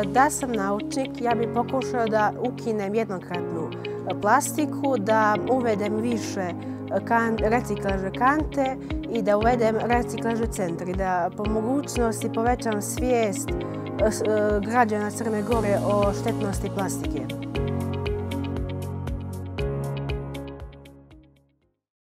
Da sam naučnik, ja bih pokušao da ukinem jednokratnu plastiku, da uvedem više reciklažne kante i da uvedem reciklažne centre i da po mogućnosti povećam svijest građana Crne Gore o štetnosti plastike.